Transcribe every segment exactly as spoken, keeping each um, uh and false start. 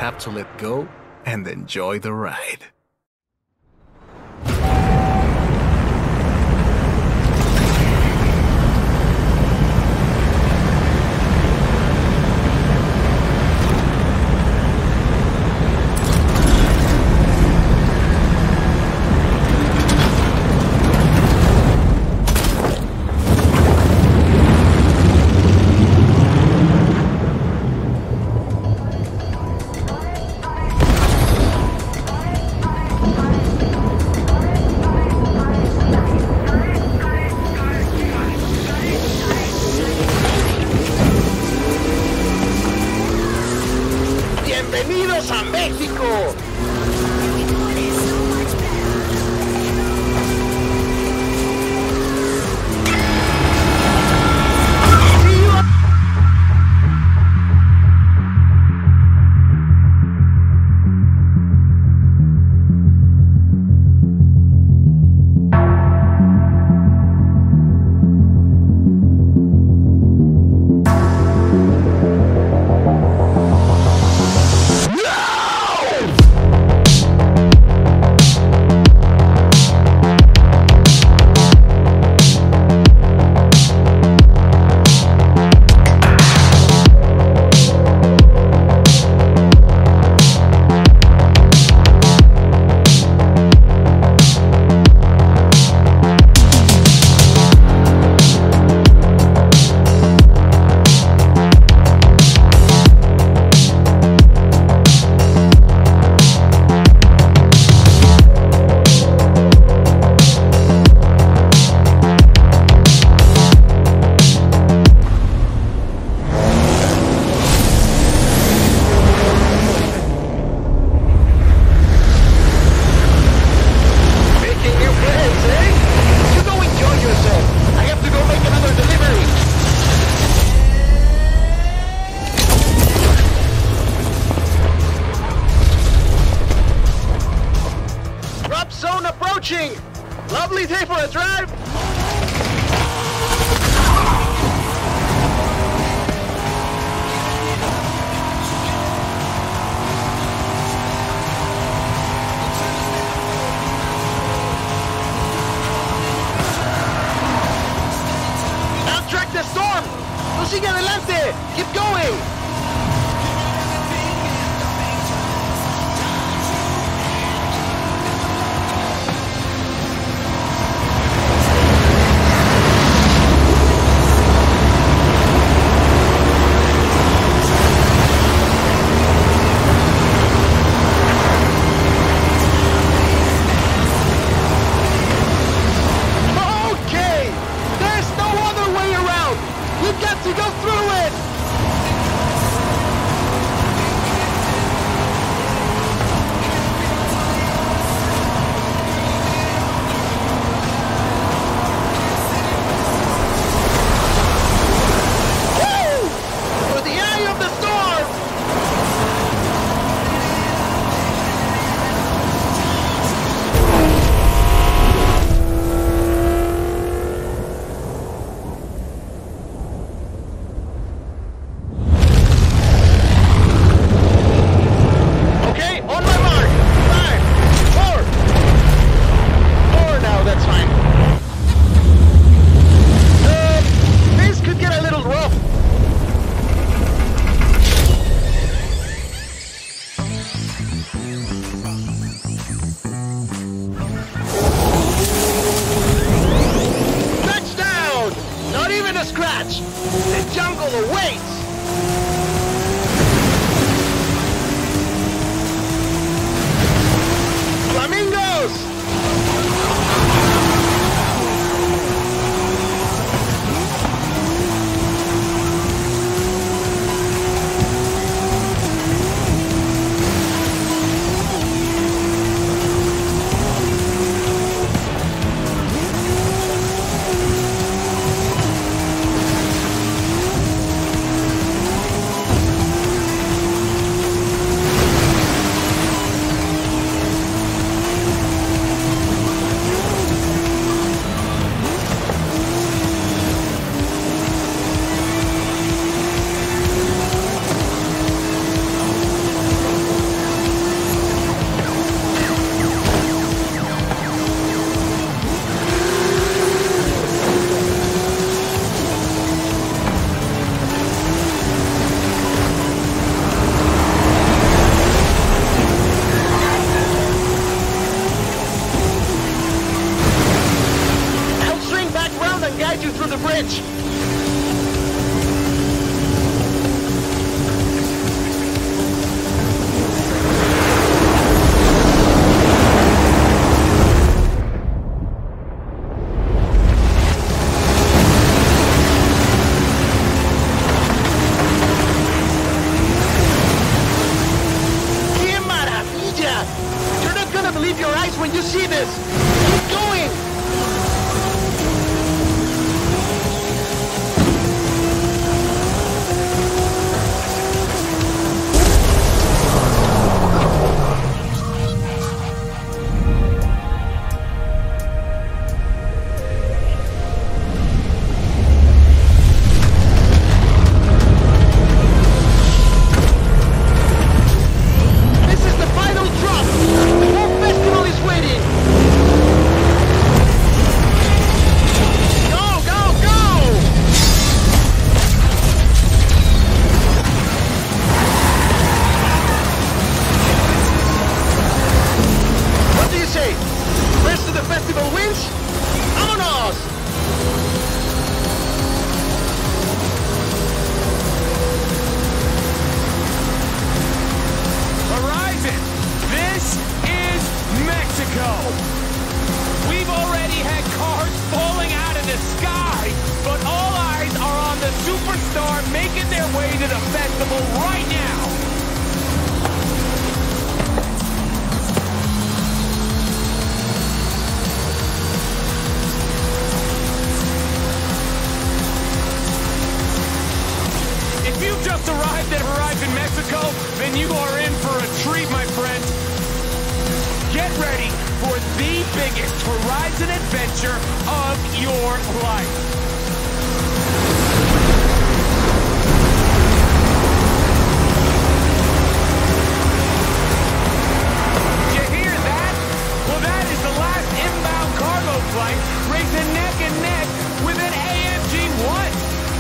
have to let go and enjoy the ride. ¡Bienvenidos a México! Zone approaching! Lovely day for a drive! Outtrack the storm! No sigue adelante! Keep going! We've got to go through it! Woo! For the eye of the storm! Scratch! The jungle awaits! Flamingos! under the bridge. When you see this, keep going! This is the final drop! The whole festival is waiting! Go, go, go! What do you say? Rest of the festival wins? Vámonos! Horizon, this is Mexico. We've already had cars falling out of the sky, but all eyes are on the superstar making their way to the festival right now. If you've just arrived at Horizon Mexico, then you are in for a treat, my friend. Get ready for the biggest Horizon adventure of your life. You hear that? Well, that is the last inbound cargo flight racing neck and neck with an A M G one.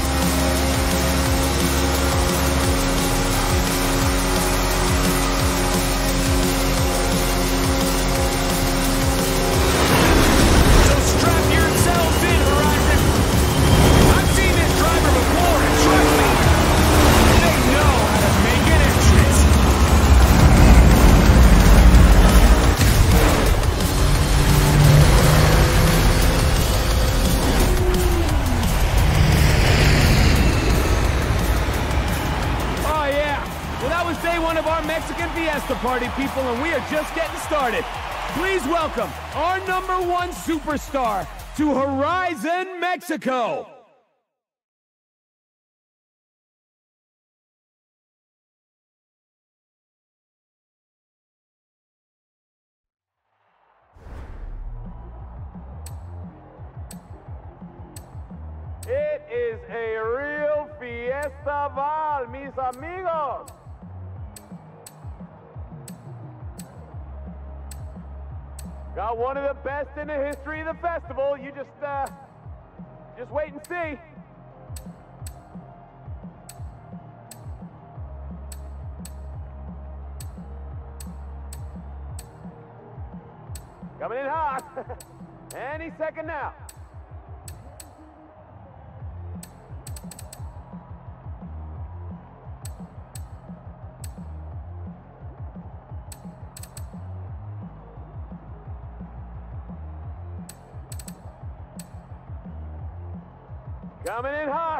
Strap yourselves in, Horizon! I've seen this driver before, and trust me, they know how to make an entrance. Oh yeah, well that was day one of our Mexican Fiesta Party, people, and we are just getting started. Please welcome our number one superstar to Horizon Mexico. It is a real fiesta, mis amigos. Got one of the best in the history of the festival. You just, uh, just wait and see. Coming in hot. Any second now. Coming in hot.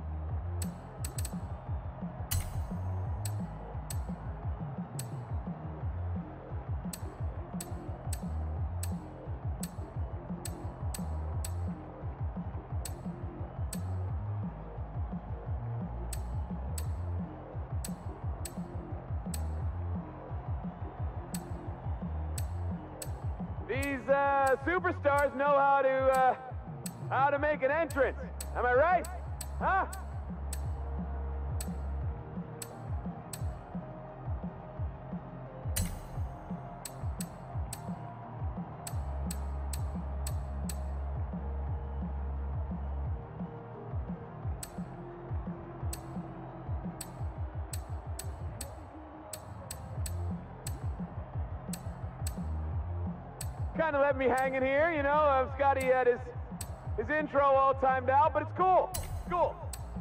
These uh, superstars know how to uh, how to make an entrance. Am I right? Huh? Kind of left me hanging here, you know. Uh, Scotty had his His intro all timed out, but it's cool. Cool.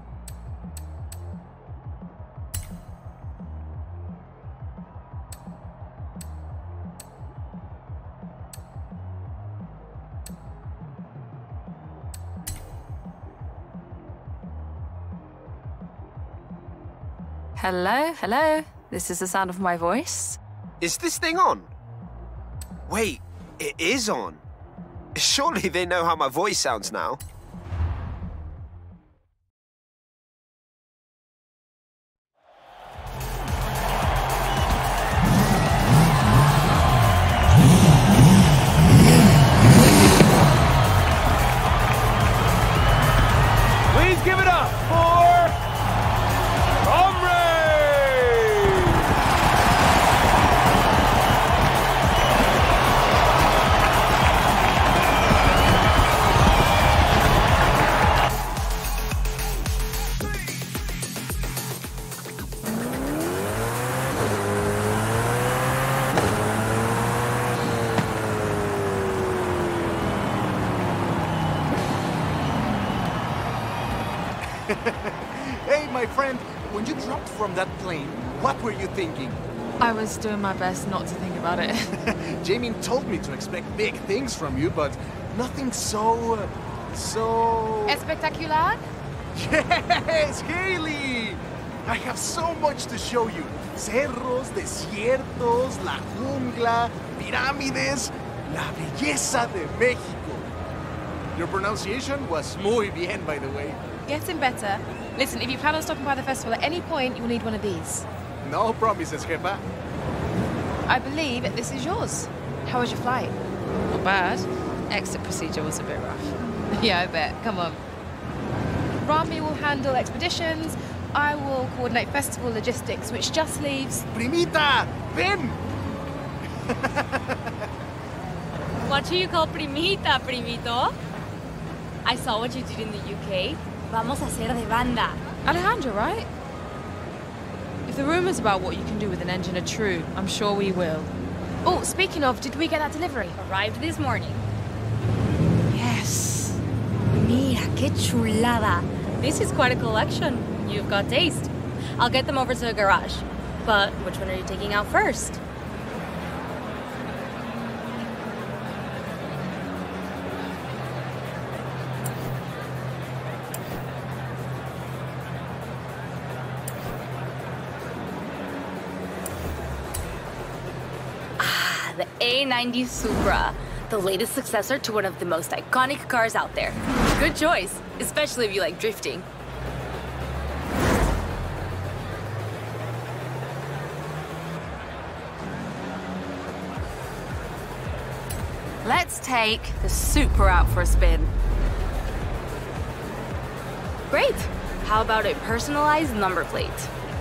Hello, hello. This is the sound of my voice. Is this thing on? Wait, it is on. Surely they know how my voice sounds now. Please give it up for Hey, my friend, when you dropped from that plane, what were you thinking? I was doing my best not to think about it. Jamie told me to expect big things from you, but nothing so... Uh, so... Espectacular? Yes, Haley! I have so much to show you. Cerros, desiertos, la jungla, pirámides, la belleza de México. Your pronunciation was muy bien, by the way. Getting better. Listen, if you plan on stopping by the festival at any point, you'll need one of these. No promises, jefa. I believe this is yours. How was your flight? Not bad. Exit procedure was a bit rough. Yeah, I bet. Come on. Rami will handle expeditions. I will coordinate festival logistics, which just leaves... Primita, ven! What do you call primita, primito? I saw what you did in the U K. Vamos a hacer de banda. Alejandro, right? If the rumors about what you can do with an engine are true, I'm sure we will. Oh, speaking of, did we get that delivery? Arrived this morning. Yes. Mira, qué chulada. This is quite a collection. You've got taste. I'll get them over to the garage. But which one are you taking out first? The A ninety Supra, the latest successor to one of the most iconic cars out there. Good choice, especially if you like drifting. Let's take the Supra out for a spin. Great. How about a personalized number plate?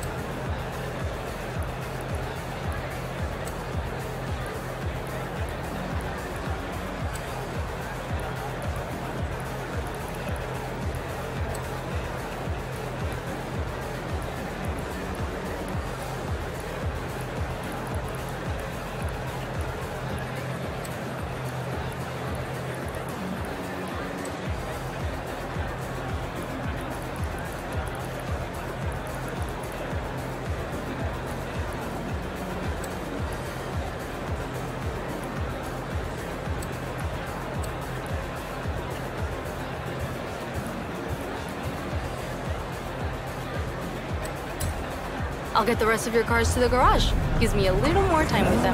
I'll get the rest of your cars to the garage. Gives me a little more time with them.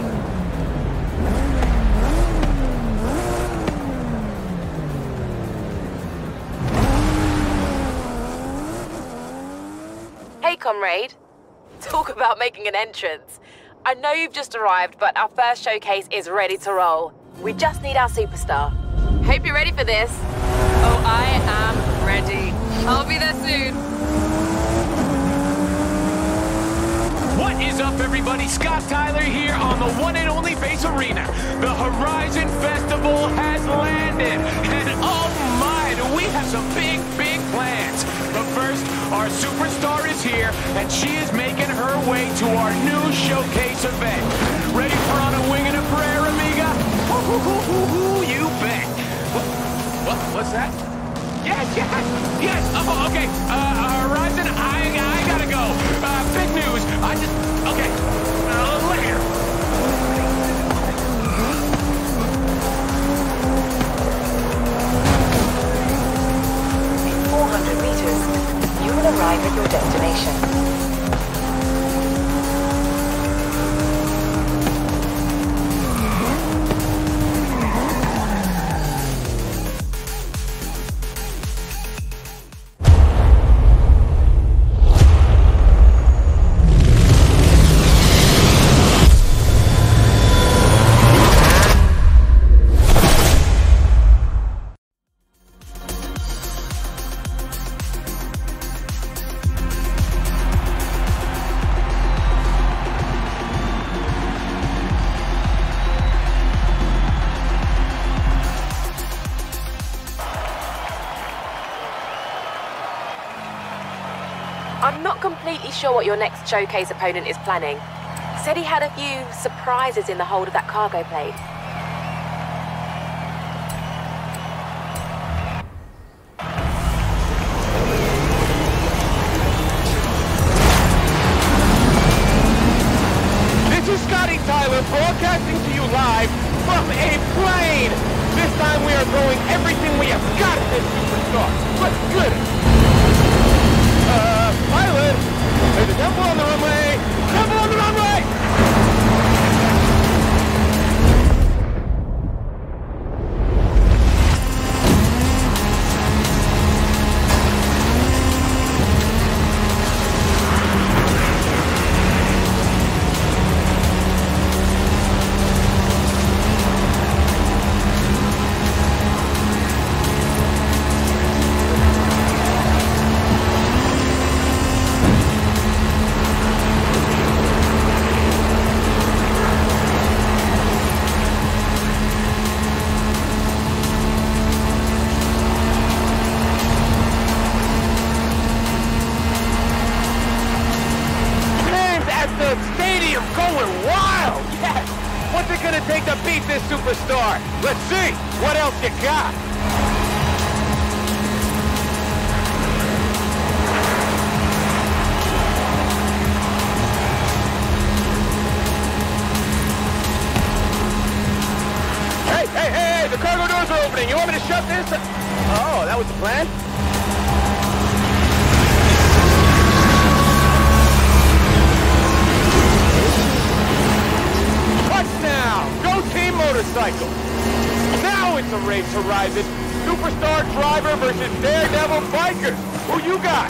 Hey, comrade. Talk about making an entrance. I know you've just arrived, but our first showcase is ready to roll. We just need our superstar. Hope you're ready for this. Oh, I am ready. I'll be there soon. What is up, everybody? Scott Tyler here on the one and only Face Arena. The Horizon Festival has landed, and oh my, do we have some big, big plans. But first, our superstar is here, and she is making her way to our new showcase event. Ready for On a Wing and a Prayer, amiga? Woo-hoo-hoo-hoo-hoo, you bet. What, what, what's that? Yes, yes, yes. Oh, okay. Uh, Horizon, I, I gotta go. Uh, big news. I just, okay. Uh, later. In four hundred meters, you will arrive at your destination. I'm not completely sure what your next showcase opponent is planning. He said he had a few surprises in the hold of that cargo plane. This is Scotty Tyler broadcasting to you live from a plane. This time we are throwing everything we have got at this superstar. Let's get it. Uh, pilot, there's a temple on the runway. Temple on the runway! Take to beat this superstar. Let's see. What else you got? Hey, hey, hey, hey, the cargo doors are opening. You want me to shut this? Oh, that was the plan? Touchdown! Go Team Motorcycle! Now it's a race, Horizon. Superstar driver versus Daredevil biker. Who you got?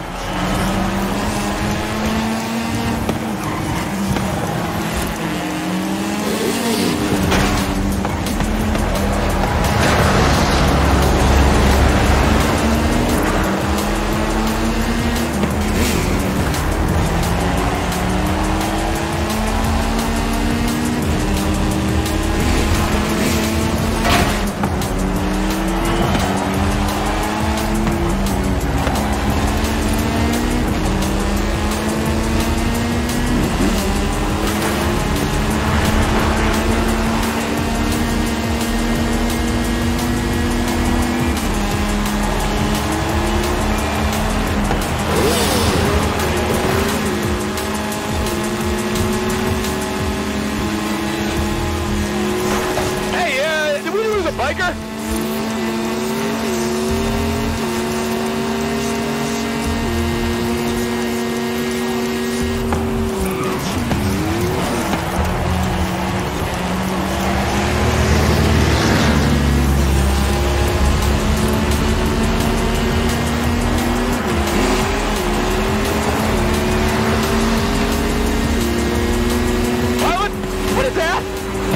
Biker? Pilot? What is that?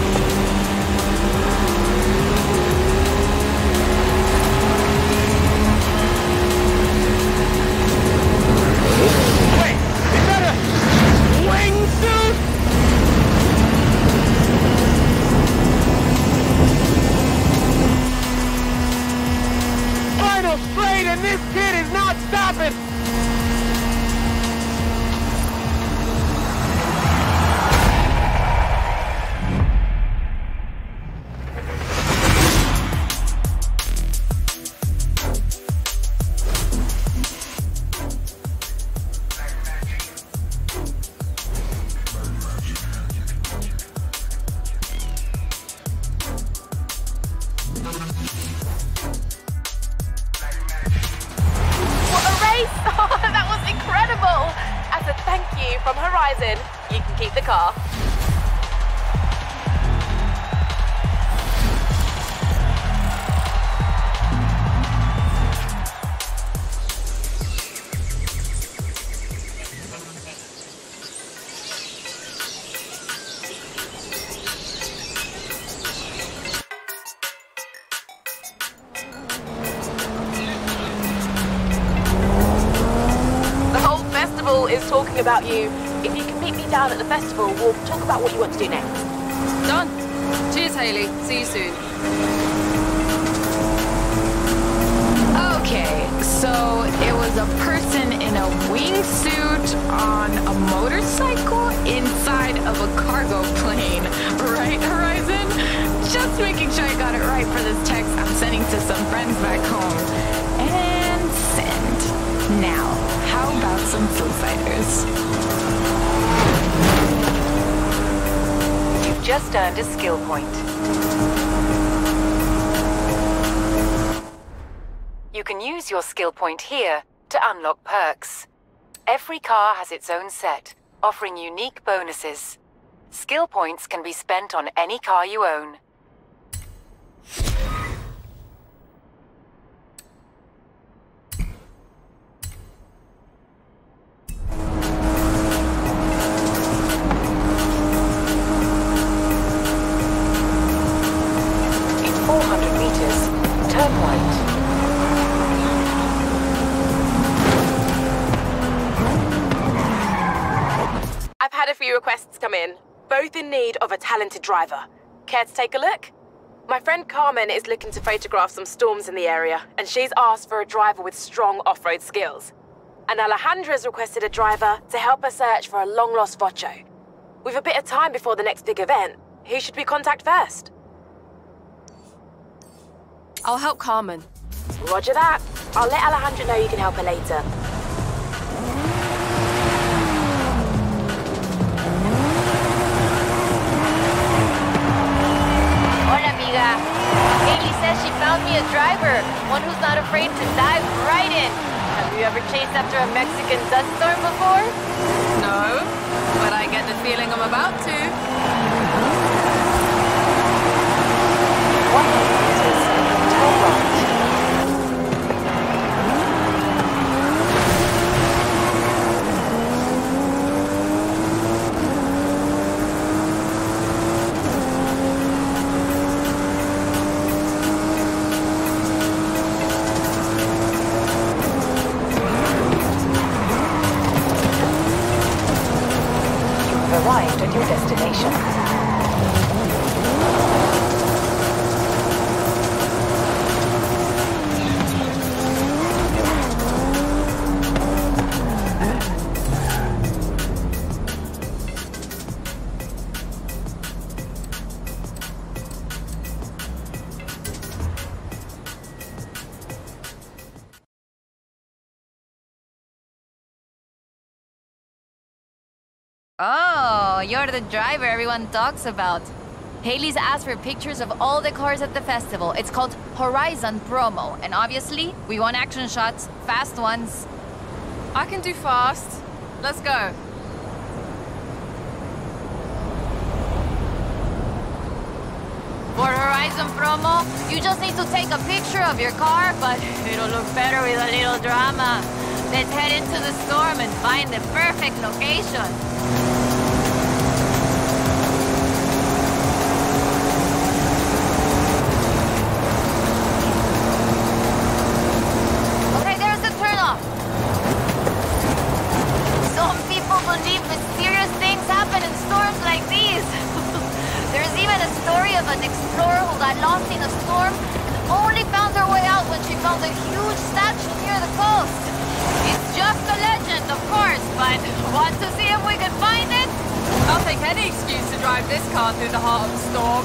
Straight, and this kid is not stopping! race. Oh, that was incredible. As a thank you from Horizon, you can keep the car. Is talking about you. If you can meet me down at the festival, we'll talk about what you want to do next. Done. Cheers, Hayley. See you soon. Okay, so it was a person in a wingsuit on a motorcycle inside of a cargo plane, right, Horizon? Just making sure I got it right for this text I'm sending to some friends back home. And send. Now, how about some Foo Fighters? You've just earned a skill point. You can use your skill point here to unlock perks. Every car has its own set, offering unique bonuses. Skill points can be spent on any car you own. four hundred meters, turn right. I've had a few requests come in, both in need of a talented driver. Care to take a look? My friend Carmen is looking to photograph some storms in the area, and she's asked for a driver with strong off-road skills. And Alejandra's requested a driver to help her search for a long-lost Vocho. With a bit of time before the next big event, who should we contact first? I'll help Carmen. Roger that. I'll let Alejandra know you can help her later. Hola, amiga. Hayley says she found me a driver, one who's not afraid to dive right in. Have you ever chased after a Mexican dust storm before? No, but I get the feeling I'm about to. one hundred meters, turn right. You've arrived at your destination. Oh, you're the driver everyone talks about. Hayley's asked for pictures of all the cars at the festival. It's called Horizon Promo, and obviously, we want action shots, fast ones. I can do fast. Let's go. For Horizon Promo, you just need to take a picture of your car, but it'll look better with a little drama. Let's head into the storm and find the perfect location. Okay, there's the turnoff. Some people believe mysterious things happen in storms like these. There's even a story of an explorer who got lost in a storm and only found her way out when she found a huge statue near the coast. It's just a legend, of course, but want to see if we can find it? I'll take any excuse to drive this car through the heart of the storm.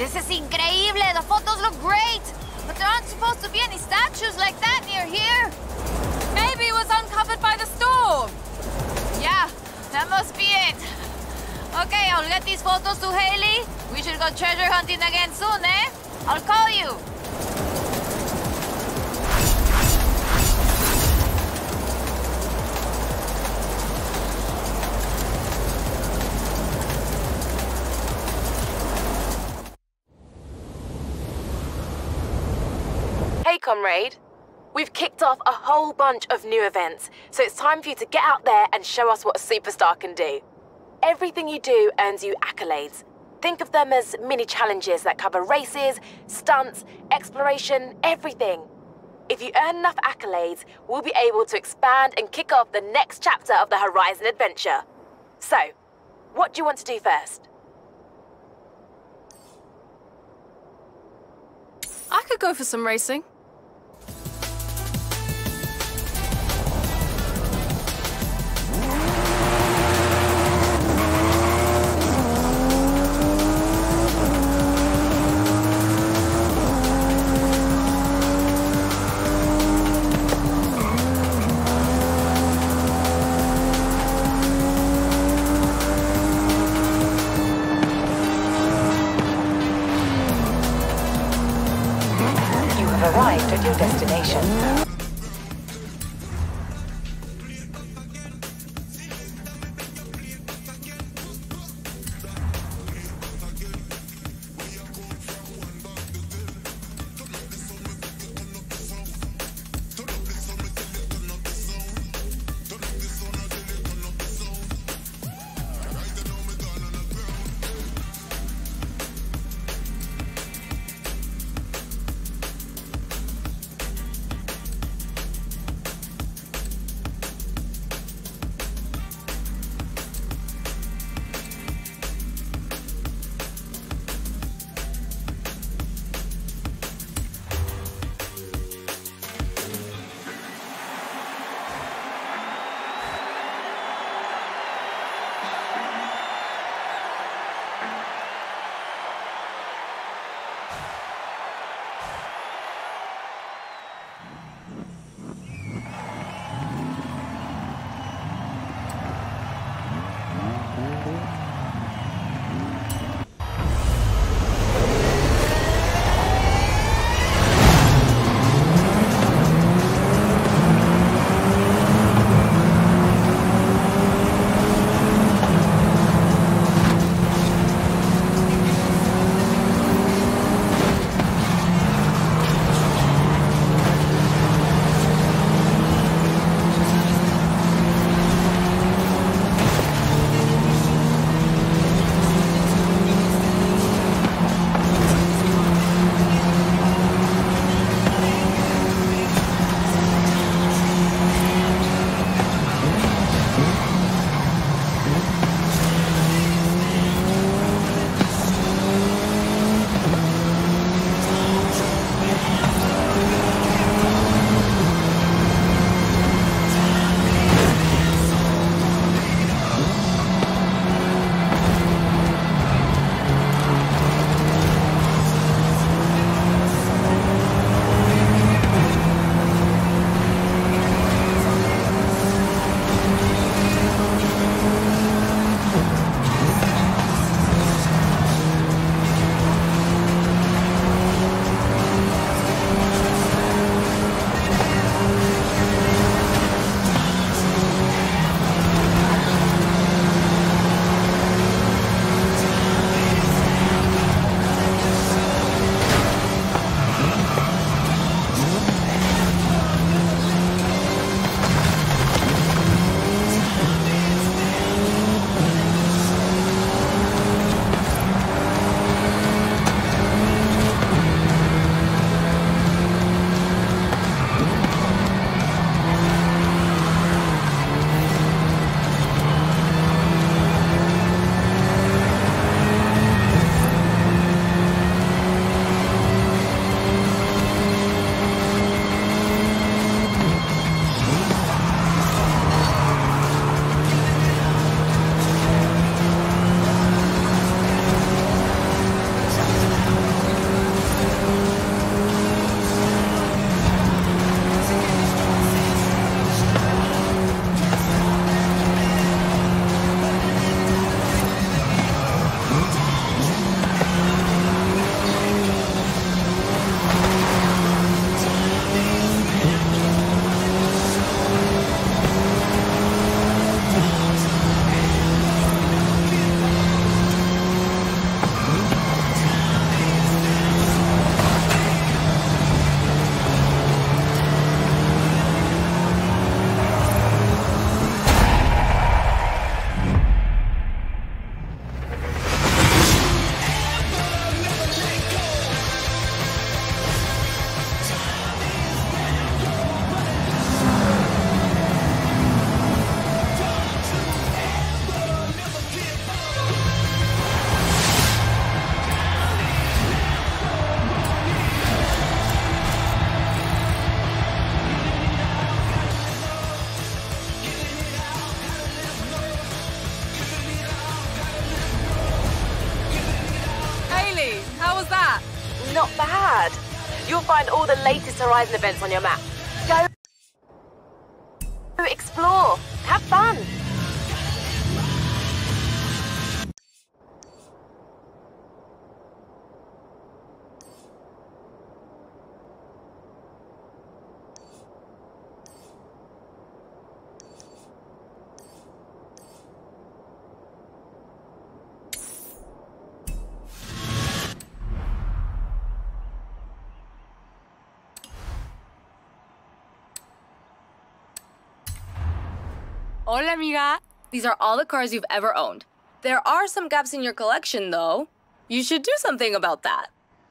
This is increíble. The photos look great. But there aren't supposed to be any statues like that near here. Maybe it was uncovered by the storm. Yeah, that must be it. Okay, I'll get these photos to Haley. We should go treasure hunting again soon, eh? I'll call you. Hey, comrade. We've kicked off a whole bunch of new events, so it's time for you to get out there and show us what a superstar can do. Everything you do earns you accolades. Think of them as mini challenges that cover races, stunts, exploration, everything. If you earn enough accolades, we'll be able to expand and kick off the next chapter of the Horizon adventure. So, what do you want to do first? I could go for some racing. Arrived at your destination. Not bad. You'll find all the latest Horizon events on your map. Go explore. Have fun. Hola, amiga. These are all the cars you've ever owned. There are some gaps in your collection, though. You should do something about that.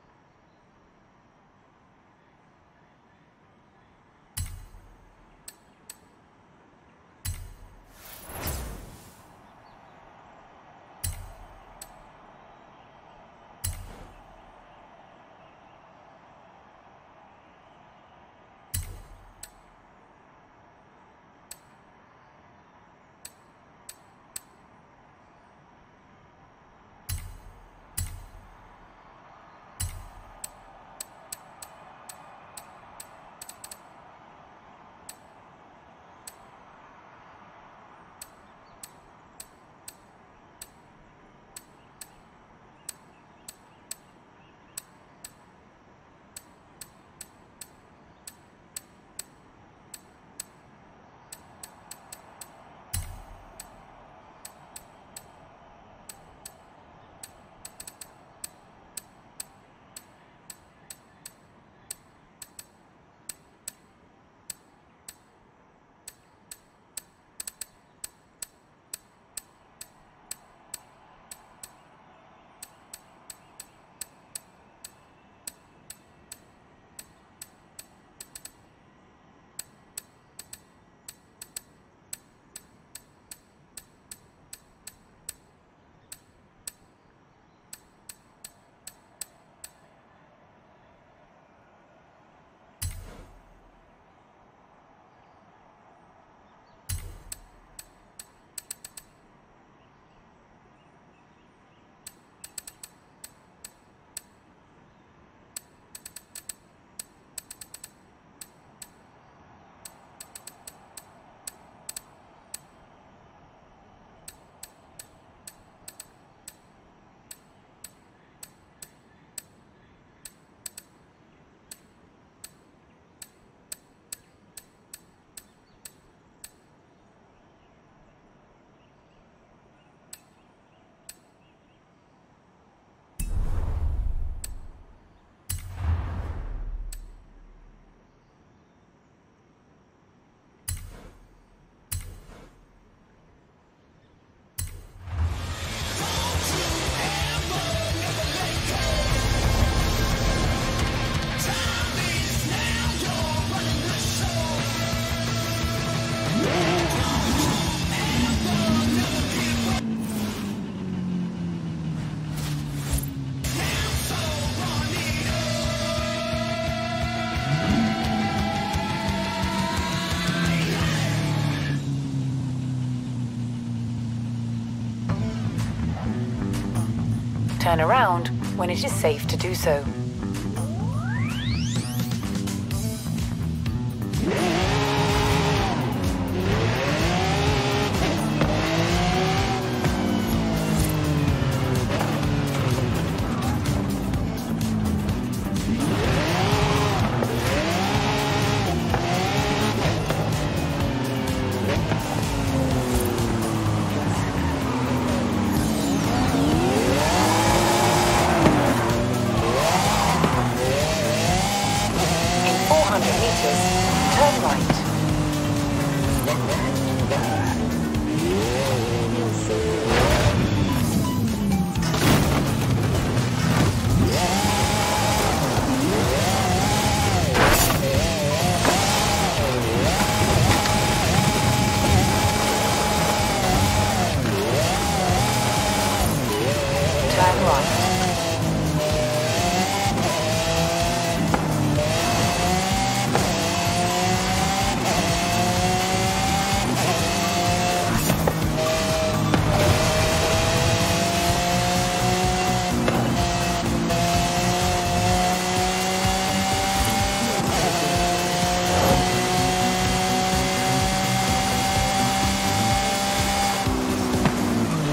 Turn around when it is safe to do so.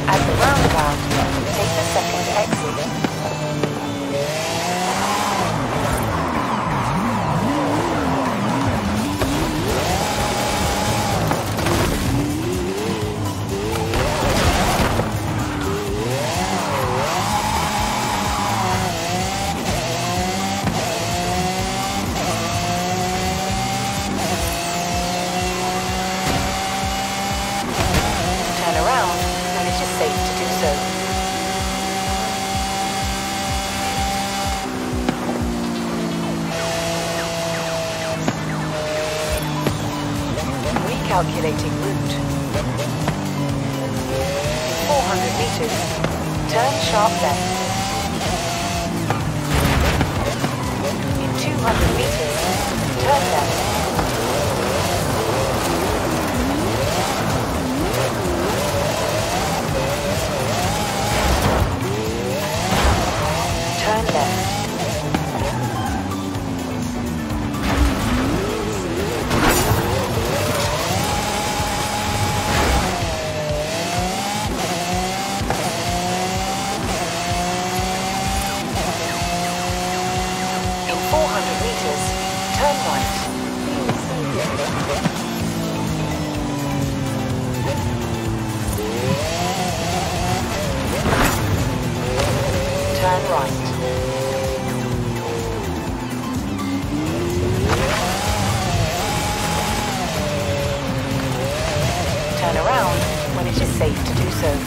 At the roundabout, take the second exit. Calculating route. four hundred meters. Turn sharp left. In two hundred meters, turn left. Turn left. Turn right. Turn around when it is safe to do so.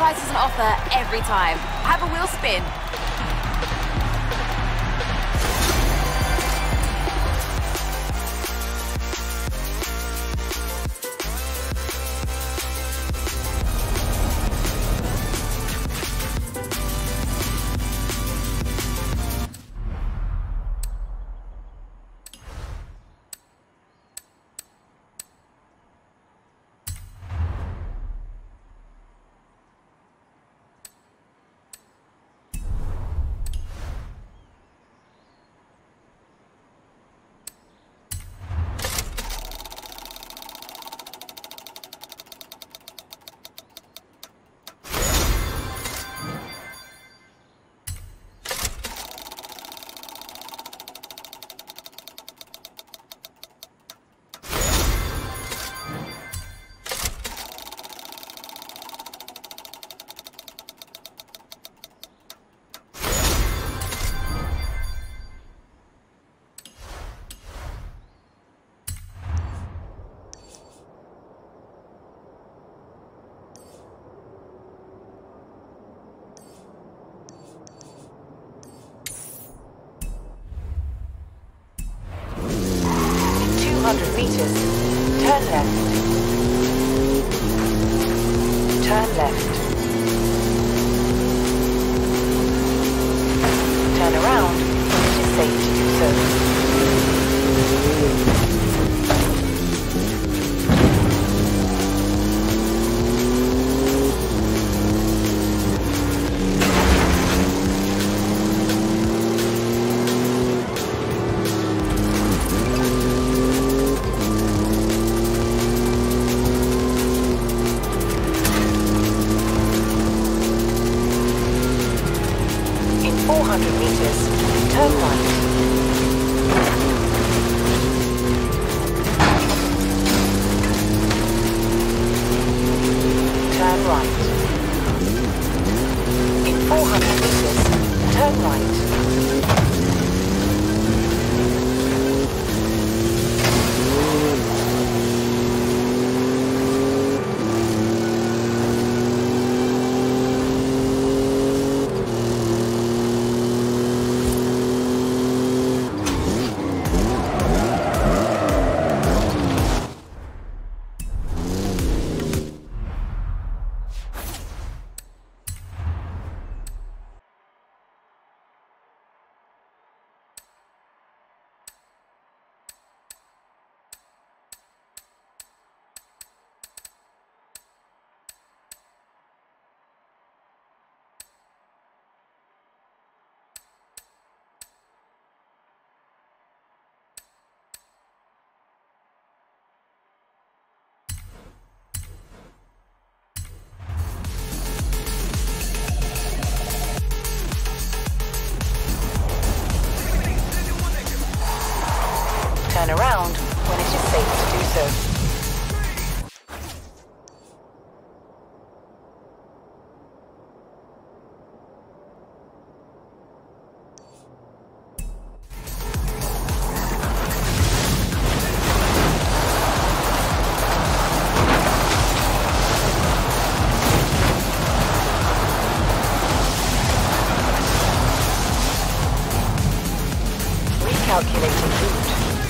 price is an offer every time. Have a wheel spin. two hundred meters. Turn left. Turn left. Turn around when it is safe to do so. four hundred meters, turn right. Turn right. In four hundred meters, turn right. Turn around when it is safe to do so. Recalculating route.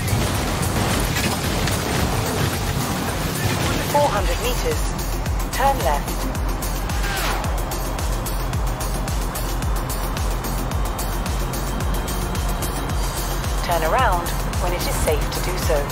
four hundred meters. Turn left. Turn around when it is safe to do so.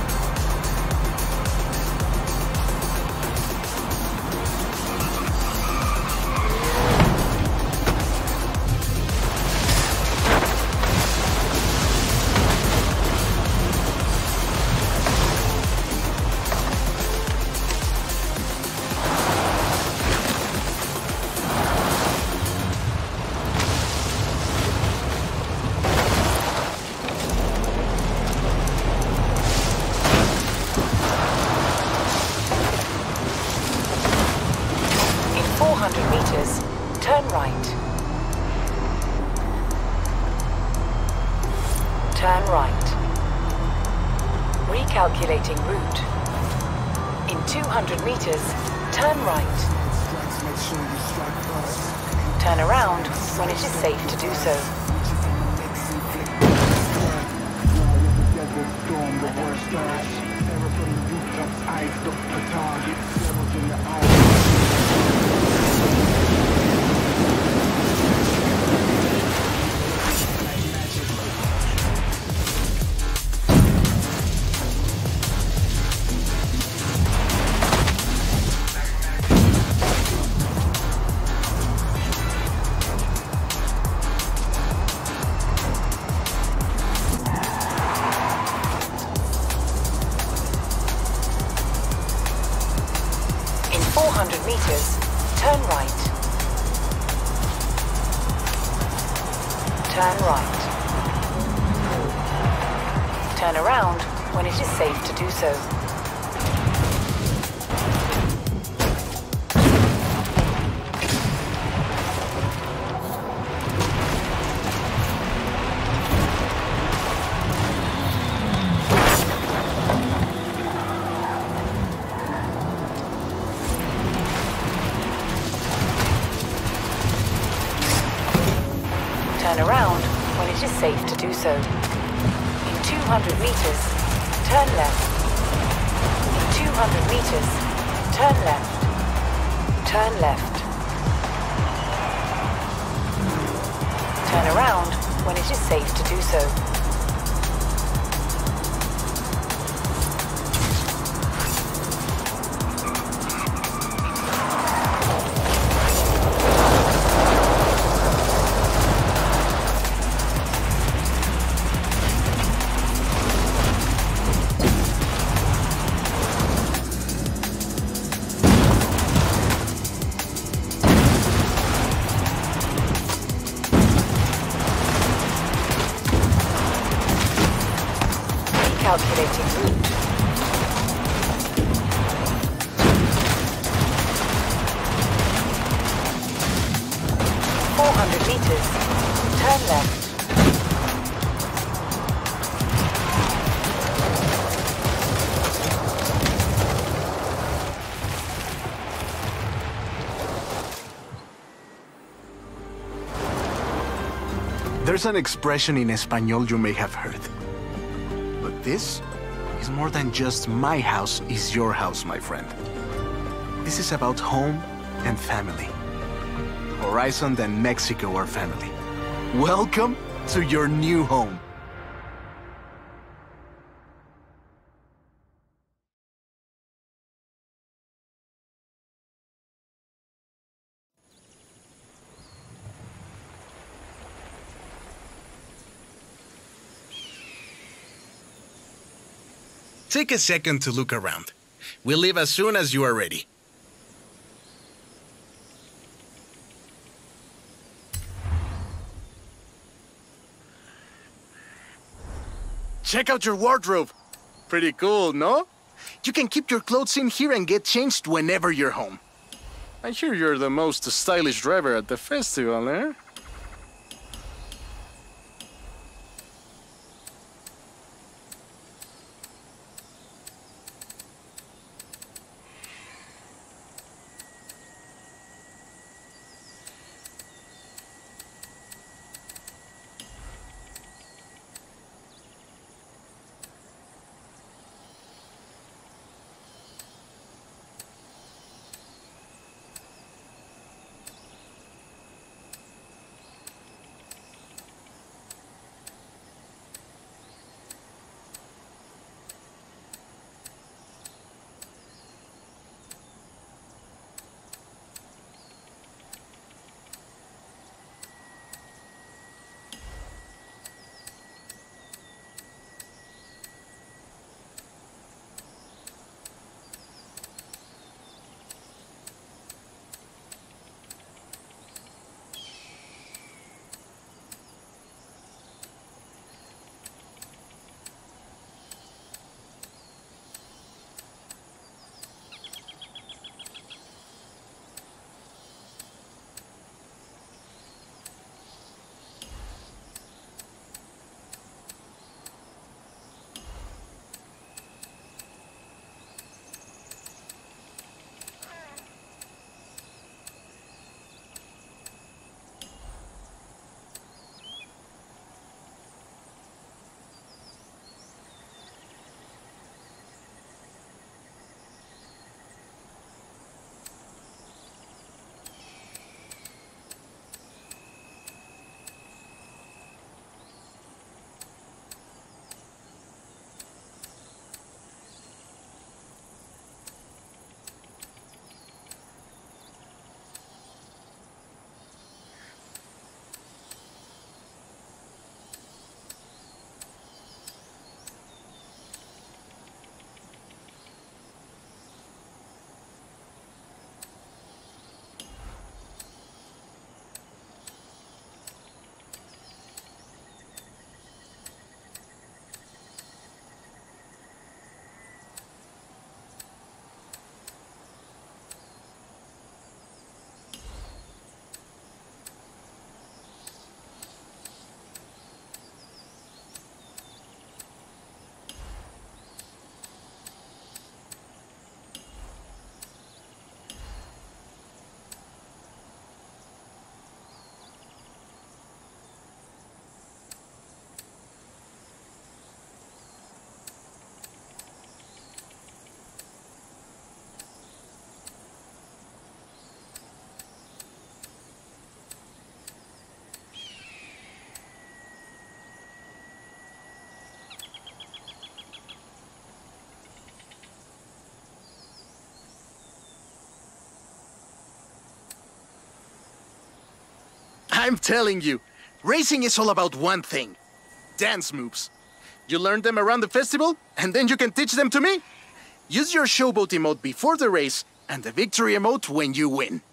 four hundred meters, turn right. Turn right. Recalculating route. In two hundred meters, turn right. Turn around when it is safe to do so. four hundred meters, turn right. Turn right. Turn around when it is safe to do so. Turn around when it is safe to do so. In two hundred meters, turn left. In two hundred meters, turn left. Turn left. Turn around when it is safe to do so. Calculating route. four hundred meters. Turn left. There's an expression in Espanol you may have heard. But this is more than just my house is your house, my friend. This is about home and family. Horizon and Mexico are family. Welcome to your new home. Take a second to look around. We'll leave as soon as you are ready. Check out your wardrobe. Pretty cool, no? You can keep your clothes in here and get changed whenever you're home. I hear you're the most stylish driver at the festival, eh? I'm telling you, racing is all about one thing. Dance moves. You learn them around the festival, and then you can teach them to me? Use your showboat emote before the race, and the victory emote when you win.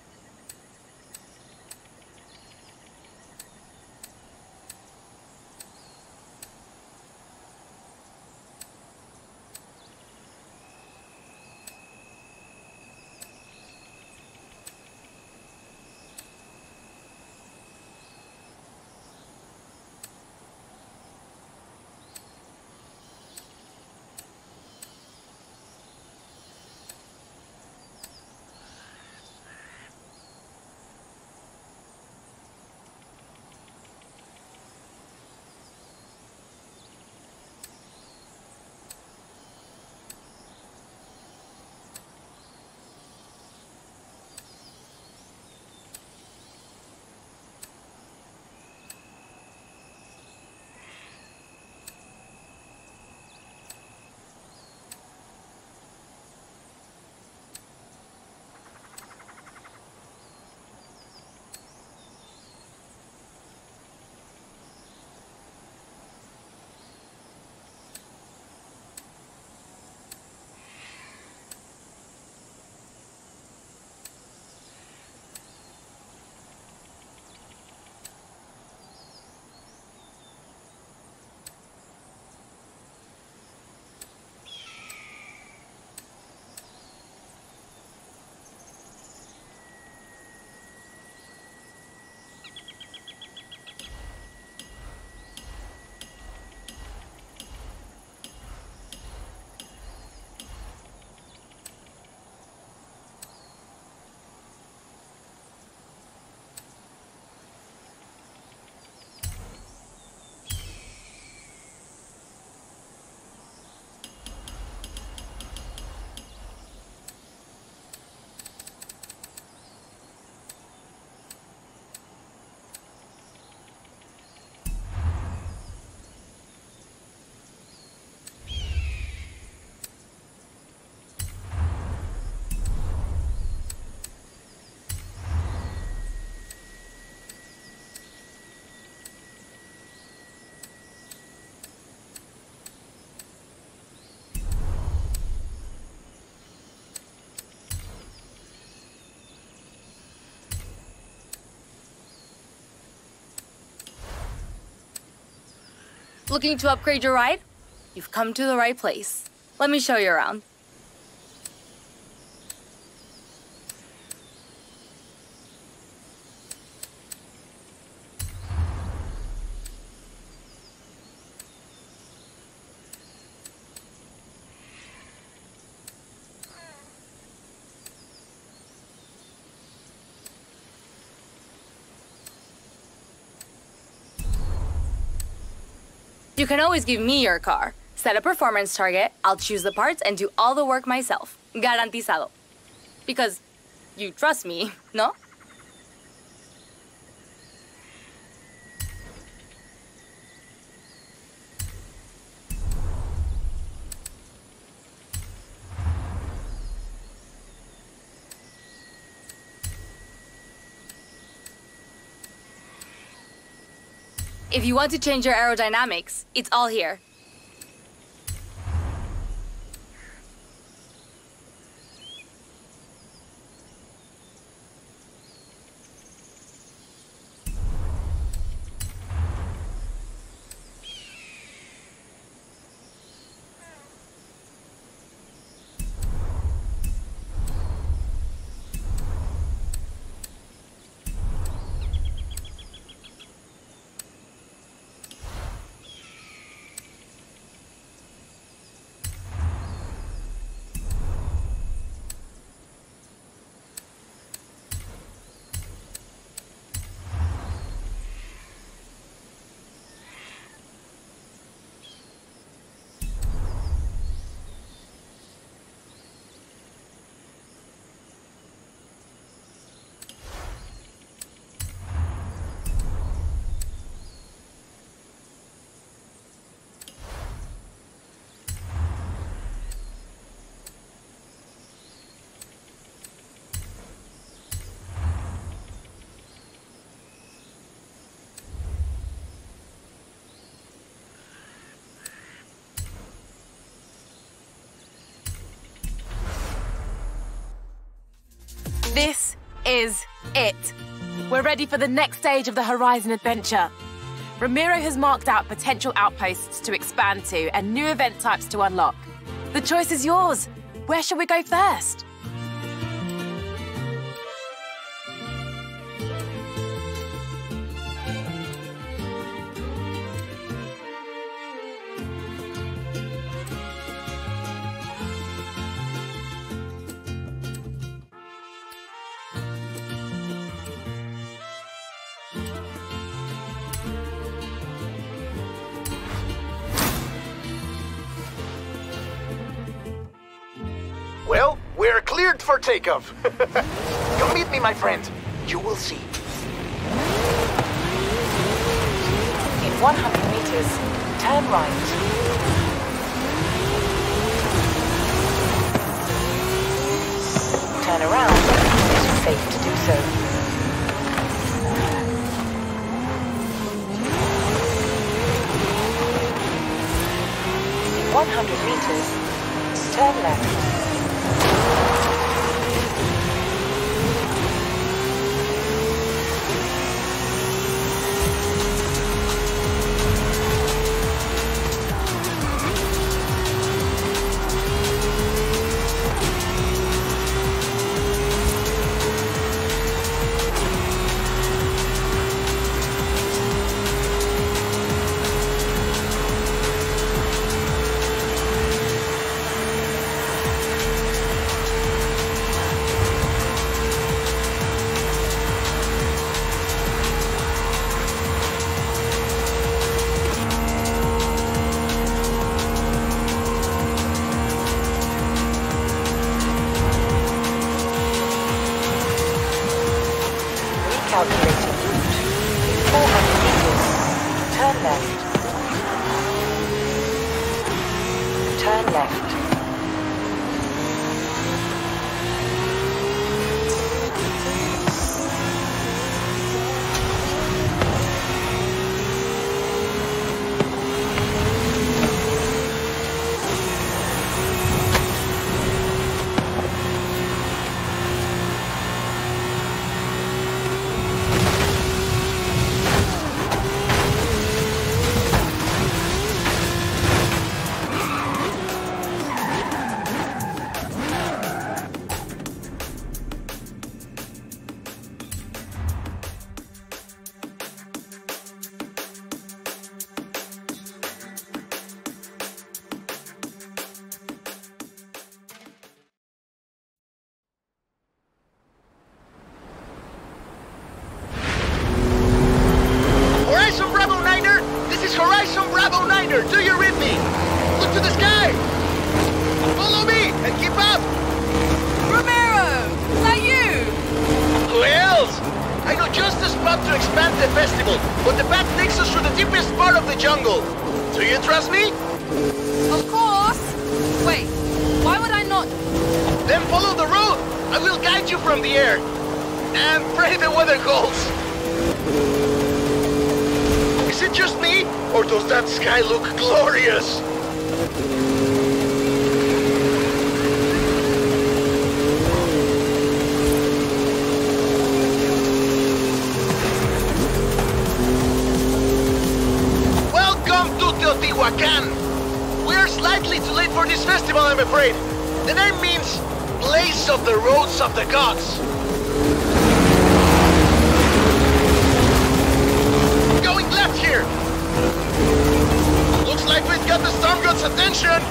Looking to upgrade your ride? You've come to the right place. Let me show you around. You can always give me your car. Set a performance target, I'll choose the parts and do all the work myself. Garantizado. Because you trust me, no? If you want to change your aerodynamics, it's all here. This is it. We're ready for the next stage of the Horizon adventure. Ramiro has marked out potential outposts to expand to and new event types to unlock. The choice is yours. Where shall we go first? Well, we're cleared for takeoff. Come meet me, my friend. You will see. In one hundred meters, turn right. Turn around. It is safe to do so. In one hundred meters, turn left. Calculating route. four hundred meters. Turn left. Turn left. Do you read me? Look to the sky! Follow me and keep up! Ramiro! Is that you? Who else? I know just the spot to expand the festival, but the path takes us through the deepest part of the jungle. Do you trust me? Of course! Wait, why would I not? Then follow the road! I will guide you from the air. And pray the weather holds. Is it just me, or does that sky look glorious? Welcome to Teotihuacan! We're slightly too late for this festival, I'm afraid. The name means place of the roads of the gods. Going left here. Looks like we've got the storm god's attention.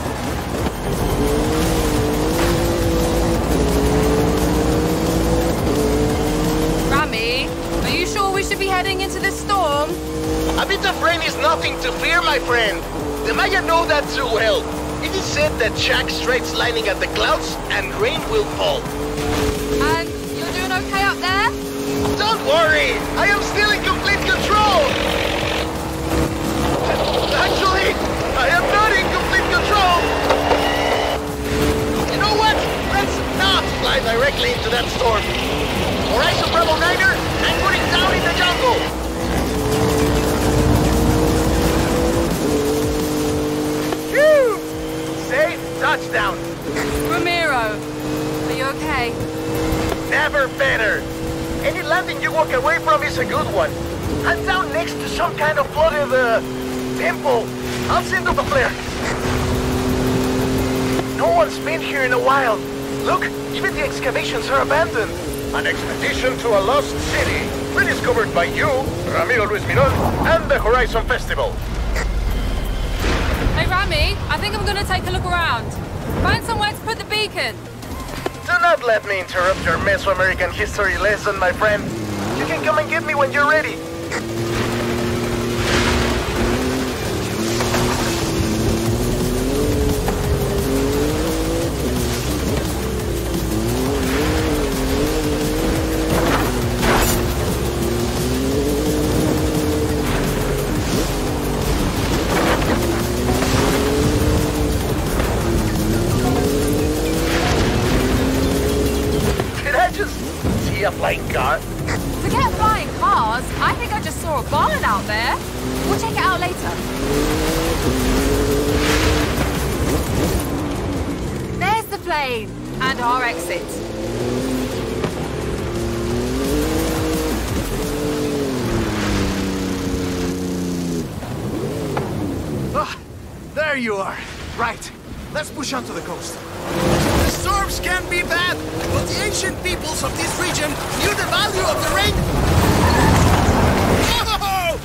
Rami, are you sure we should be heading into this storm? A bit of rain is nothing to fear, my friend. The Maya know that too well. It is said that Jack straights lining at the clouds and rain will fall. And you're doing okay up there? Don't worry! I am still in complete control! Actually, I am not in complete control! You know what? Let's not fly directly into that storm. Horizon Bravo Niner, I'm putting down in the jungle! Phew! Safe touchdown! Ramiro, are you okay? Never better. Any landing you walk away from is a good one. I'm down next to some kind of flooded, uh, temple. I'll send up a flare. No one's been here in a while. Look, even the excavations are abandoned. An expedition to a lost city, rediscovered by you, Ramiro Luis Miron, and the Horizon Festival. Hey, Rami, I think I'm gonna take a look around. Find somewhere to put the beacon. Do not let me interrupt your Mesoamerican history lesson, my friend. You can come and get me when you're ready. A flying car? Forget flying cars. I think I just saw a barn out there. We'll check it out later. There's the plane and our exit. Ah, there you are. Right. Let's push on to the coast. The storms can be bad, but the ancient peoples of this region knew the value of the rain. Whoa!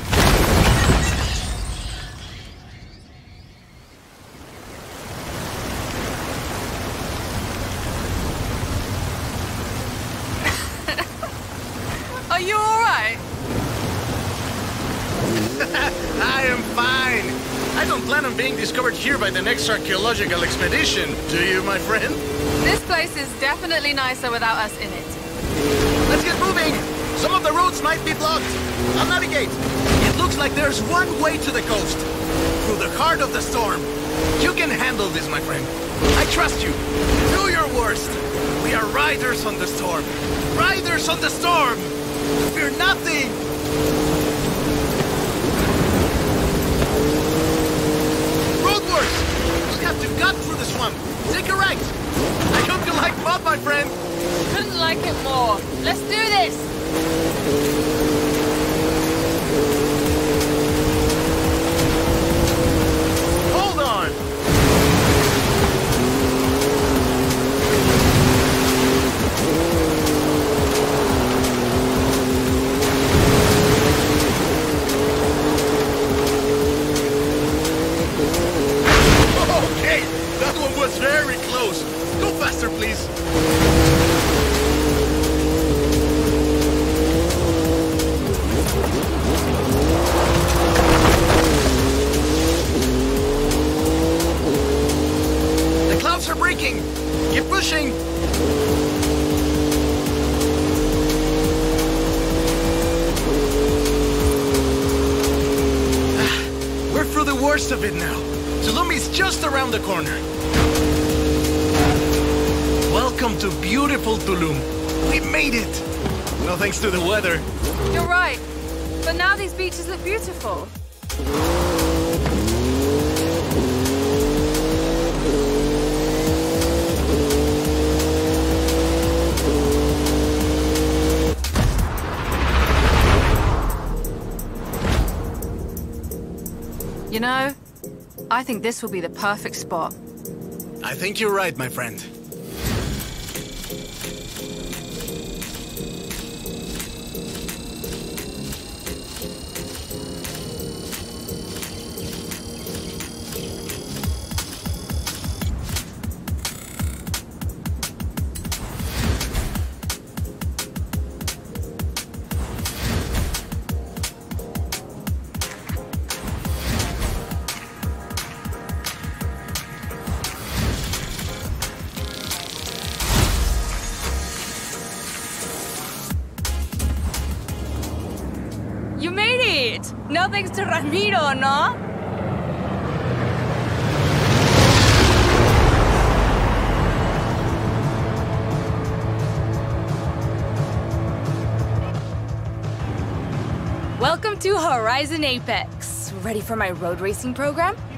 Are you all right? I am fine. I don't plan on being discovered here by the next archaeological expedition, do you, my friend? This place is definitely nicer without us in it. Let's get moving! Some of the roads might be blocked. I'll navigate. It looks like there's one way to the coast. Through the heart of the storm. You can handle this, my friend. I trust you. Do your worst. We are riders on the storm. Riders on the storm! Fear nothing! Just have to gut through the swamp. Take a right. I hope you like mud, my friend. Couldn't like it more. Let's do this. Hold on. Okay, that one was very close. Go faster, please. The clouds are breaking. Keep pushing. We're through the worst of it now. Tulum is just around the corner. Welcome to beautiful Tulum. We made it. No thanks to the weather. You're right. But now these beaches look beautiful. You know, I think this will be the perfect spot. I think you're right, my friend. You made it! No thanks to Ramiro, no? Welcome to Horizon Apex. Ready for my road racing program?